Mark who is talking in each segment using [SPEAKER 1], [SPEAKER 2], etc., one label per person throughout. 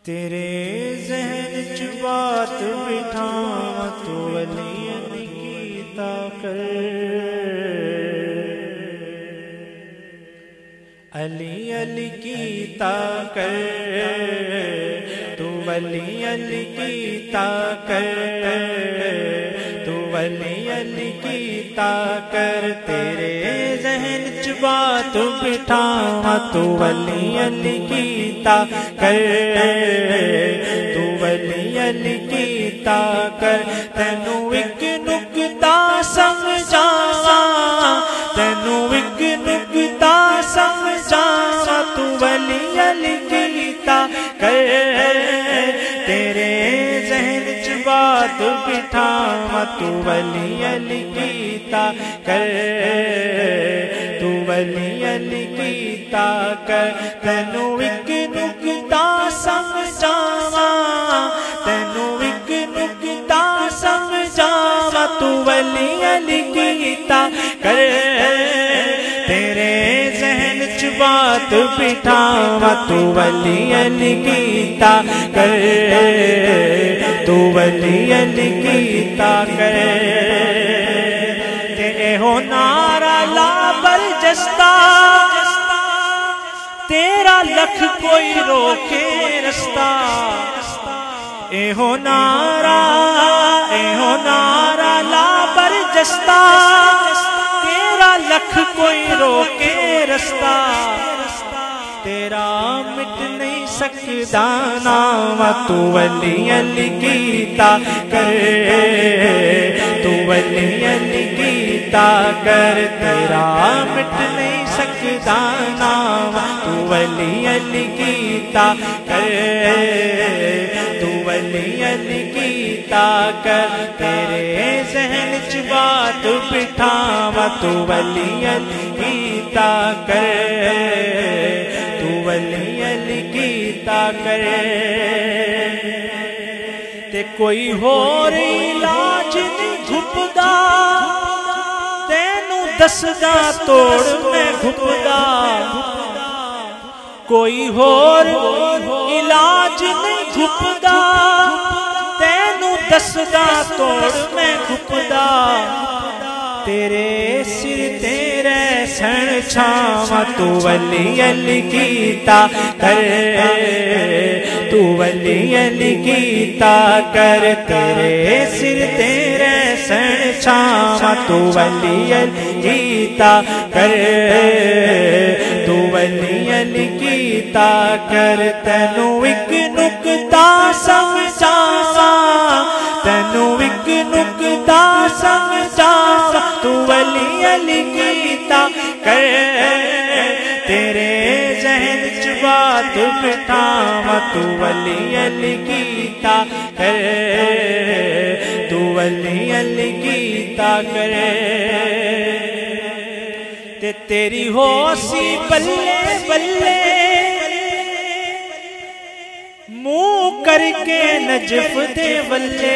[SPEAKER 1] تیرے ذہن چ بات بٹھاواں تو ولی کیتا کر، علی علی کیتا کر، تو ولی علی کیتا کر، تو ولی علی کیتا کر، تیرے ذہن چ بات بٹھاواں تو ولی علی کیتا کر، تو ولی علی کیتا کر، تینوں ایک نکتا سمجھاواں، تینوں ایک نکتا سمجھاواں تو ولی علی کیتا کر، تیرے ذہن چ بات بٹھاواں تو ولی علی کیتا کر، تو ولی علی کیتا کر، تینوں ایک نکتا سمجھاواں، تینوں ایک نکتا سمجھاواں تو ولی علی کیتا کر، تیرے ذہن چ بات بٹھاواں تو ولی علی کیتا کر، تو ولی علی کیتا کر، تے ہو نعرہ لا برجستہ، تیرا لکھ کوئی روکے رستہ، اے ہو نعرہ لا برجستہ، تیرا لکھ کوئی روکے رستہ، تیرا مٹ نہیں سکدا نام تو ولی علی کیتا کر، تو ولی علی کیتا کر، تیرا مٹ نہیں سکدا نام تو ولی علی کیتا کر، تو ولی علی کیتا کر، تیرے ذہن چ بات بٹھاواں تو ولی علی کیتا کر، تو ولی علی کیتا کر، تے کوئی ہور علاج نہیں گھپدا، تینوں دسدا توڑ میں گھپدا، کوئی ہور علاج نہیں گھپدا، تینوں دسدا توڑ میں گھپدا، تیرے سر تیرے سن چھاواں تو ولی علی کیتا کر، تو ولی علی کیتا کر، تیرے سر تیرے سن چھاواں تو ولی علی کیتا کر، تو ولی علی کیتا کر، تینوں ایک نکتا سمجھاواں، تینوں ایک نکتا سمجھاواں تو ولی علی کیتا کر، تیرے ذہن چ بات بٹھاواں تو ولی علی کیتا کر، تو ولی علی کیتا کر، تے تیری ہو سی بلے بلے منہ کر کے نجف دے ولے،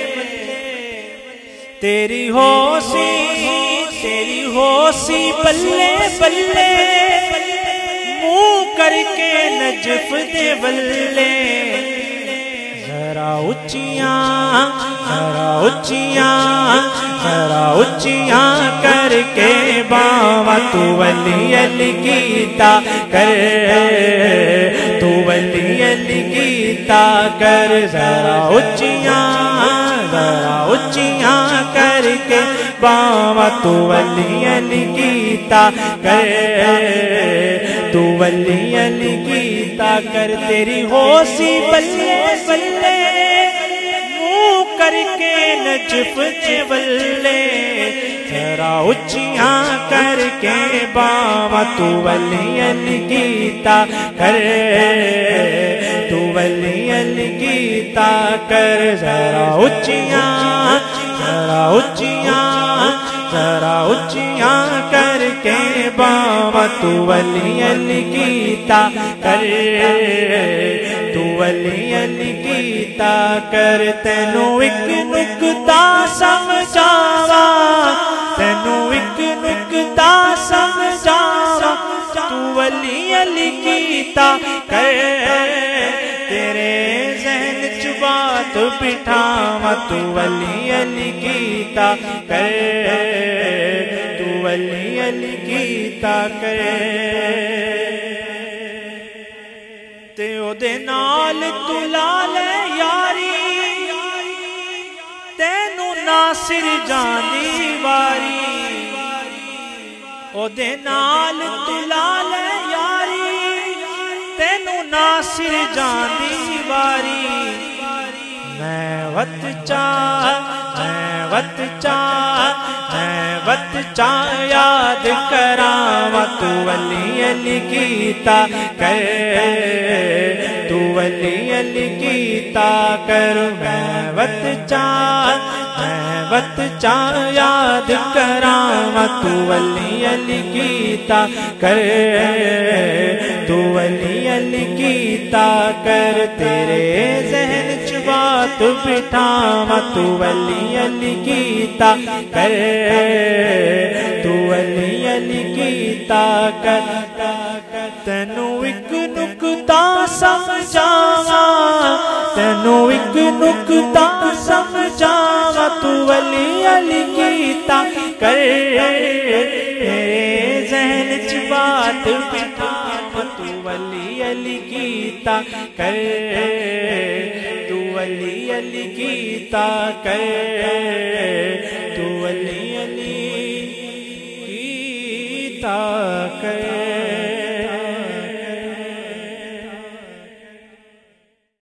[SPEAKER 1] تیری ہو سی بلے بلے منہ کر کے نجف دے ولے، ذرا اچیاں کر کے باواں تو ولی علی کیتا کر، تو ولی علی کیتا کر، ذرا اچیاں کر کے باواں تو ولی علی کیتا کر، تو ولی علی کیتا کر، تیری ہو سی بلے بلے منہ کر کے نجف دے ولے، ذرا اچیاں کر کے باواں تو ولی علی کیتا کر، تو ولی علی کیتا کر، ذرا اچیاں کر کے باواں تو ولی علی کیتا کر، تو ولی علی کیتا کر، تینوں ایک نکتا سمجھاواں، تینوں ایک نکتا سمجھاواں تو ولی علی کیتا کر، تیرے تیرے ذہن چ بات بٹھاواں تو ولی علی کیتا کر تو ولی علی کیتا کر تے او دے نال تو لا لے یاری تینوں ناصر جان دی واری او دے نال تو لا لے یاری تینوں ناصر جان دی واری میں وت چاہ یاد کراواں تو ولی علی کیتا کر تو ولی علی کیتا کر میں وت چاہ یاد کراواں تو ولی علی کیتا کر تو ولی علی کیتا کر تیرے ذہن چ بات بٹھاواں تو ولی علی کیتا کر تو ولی علی کیتا کر تینوں ایک نکتا سمجھاواں تینوں ایک نکتا سمجھاواں تو ولی علی کیتا کر تیرے ذہن چ بات بٹھاواں تو ولی علی کیتا کر تو ولی علی کیتا کر تو ولی علی کیتا کر